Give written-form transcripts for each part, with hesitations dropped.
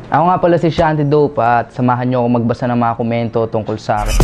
Ako nga pala si Shanty Dope at samahan nyo ako magbasa ng mga komento tungkol sa akin.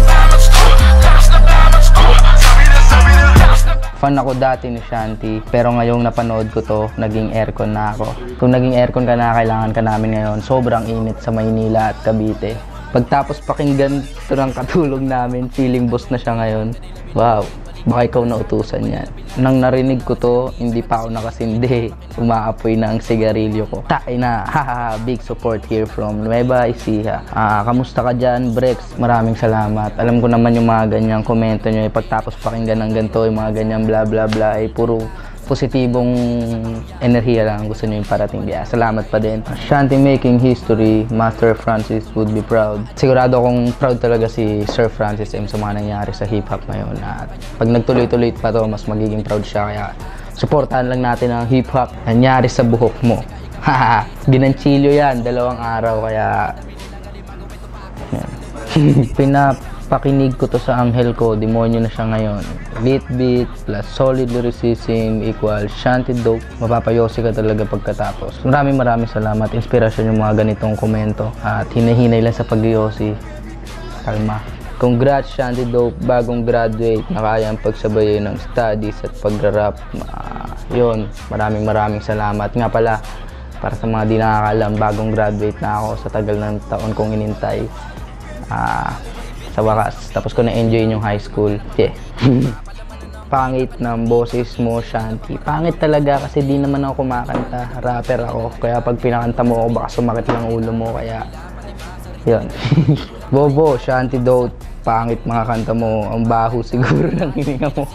Fan ako dati ni Shanty, pero ngayong napanood ko to, naging aircon na ako. Kung naging aircon ka na, kailangan ka namin ngayon. Sobrang init sa Maynila at Cavite. Pagtapos pakinggan ito ng katulog namin, feeling boss na siya ngayon. Wow, baka ikaw nautusan yan. Nang narinig ko to, hindi pa ako nakasindi. Umaapoy na ang sigarilyo ko. Tae na, haha, big support here from Nueva Ecija. Kamusta ka dyan, Brex? Maraming salamat. Alam ko naman yung mga ganyang komento nyo. Pagtapos pakinggan ng ganito, yung mga ganyang bla bla bla, ay puro positibong enerhiya lang gusto nyo yung parating. Salamat pa din. Shanty making history, Master Francis would be proud. Sigurado akong proud talaga si Sir Francis M sa mga nangyari sa hip-hop ngayon. At pag nagtuloy-tuloy pa to, mas magiging proud siya. Kaya supportahan lang natin ang hip-hop nangyari sa buhok mo. Haha, ginanchilyo yan, 2 araw. Kaya pakinig ko to sa anghel ko, demonyo na siya ngayon. Beat plus solid lyricism equals Shanty Dope. Mapapayosi ka talaga pagkatapos. Maraming salamat. Inspirasyon yung mga ganitong komento. At hinahinay lang sa pagyosi. Kalma. Congrats Shanty Dope, bagong graduate. Nakayang pagsabayin ng studies at pagra-rap. Yun, maraming salamat. Nga pala, para sa mga di nakakalam, bagong graduate na ako sa tagal ng taon kong inintay. Sa wakas, tapos ko na-enjoy yung high school. Yeah. Pangit ng boses mo, Shanty. Pangit talaga kasi di naman ako kumakanta. Rapper ako. Kaya pag pinakanta mo ako, baka sumakit lang ulo mo. Kaya, yun. Bobo, Shanty Dope. Pangit mga kanta mo. Ang baho siguro ng hininga mo.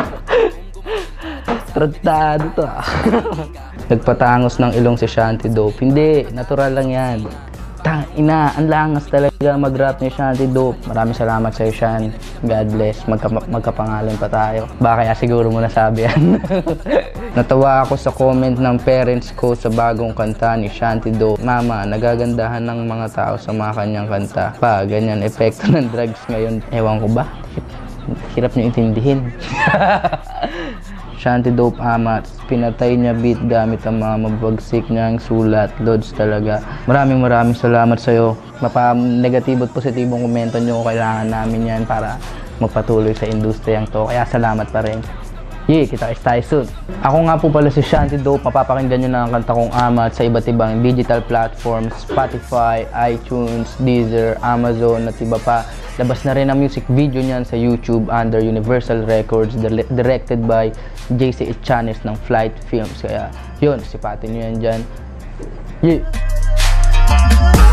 Tratado to Nagpatangos ng ilong si Shanty Dope. Hindi, natural lang yan. Ang langas talaga mag-rap ni Shanty Dope. Maraming salamat sa'yo, Shan. God bless. Magkapangalan pa tayo. Baka kaya siguro mo nasabi yan. Natawa ako sa comment ng parents ko sa bagong kanta ni Shanty Dope. Mama, nagagandahan ng mga tao sa mga kanyang kanta. Ganyan, epekto ng drugs ngayon. Ewan ko ba? Hirap niyo intindihin. Shanty Dope Amat, pinatay niya beat gamit ang mga mabagsik niyang sulat. Lods talaga. Maraming salamat sa'yo. Negatibo at positibong komento nyo, kailangan namin yan para magpatuloy sa industriyang to. Kaya salamat pa rin. Kita-kits tayo soon. Ako nga po pala si Shanty Dope. Mapapakinggan nyo na ang kanta kong Amat sa iba't ibang digital platforms, Spotify, iTunes, Deezer, Amazon at iba pa. Labas na rin ang music video niyan sa YouTube under Universal Records, directed by JC Echanes ng Flight Films. Kaya yun, sipatin nyo yan dyan.